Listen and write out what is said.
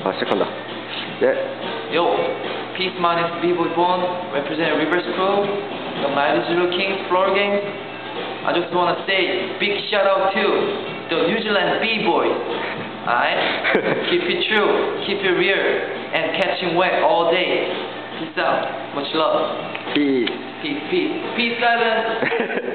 시작한다. 예. Yo, peace, my name is Bboy Born, represent Reverse Crew, the Mighty Zero Kings floor games. I just want to say big shout out to the New Zealand B-boys. Alright? Keep it true, keep it real, and catching wet all day. Peace out. Much love. Peace. Peace, peace. Peace, silence.